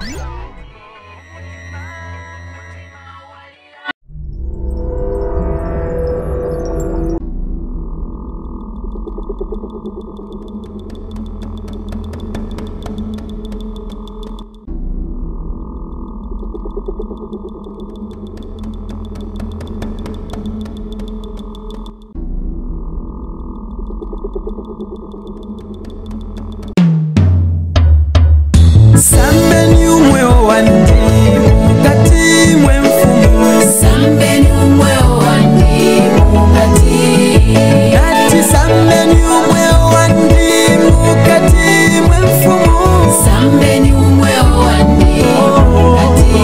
Sambeni umwe wandi mukati mwe mfumu. Sambeni umwe wandi mukati. Nati sambeni umwe wandi mukati mwe mfumu. Sambeni umwe wandi mukati.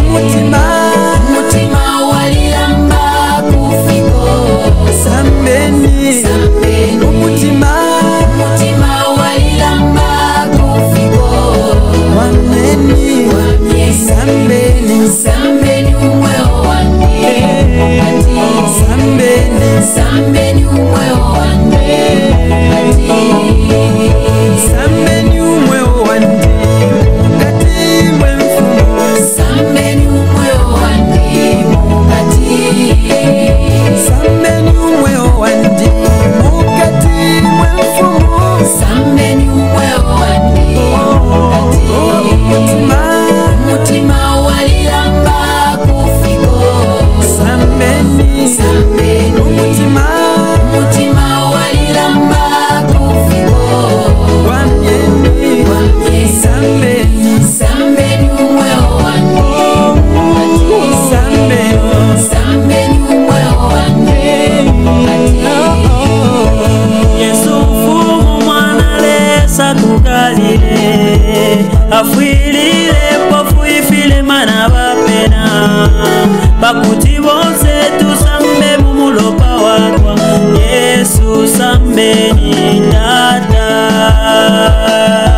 Umutima waliyamba kufiko. Sambeni umutima waliyamba kufiko. Sambeni umwe wandi mukati. Sambeni umwe wandi mukati. Sambeni umwe wandi mukati mwe mfumu. Sambeni umwe wandi mukati. Sambeni umwe wandi mukati mwe mfumu. Sambeni umwe wandi mukati. Umutima waliyamba kufiko. Sambeni umutima waliyamba kufiko. Wamyeni sambeni umwe wandi mukati. Sambeni umwe wandi mukati. Yesu mfumu mwana lesa kukalile. Afwilile pofu ifile mana bapena. Bakuti bonse tusambe mumulopa wakwa. Yesu sambeni dada.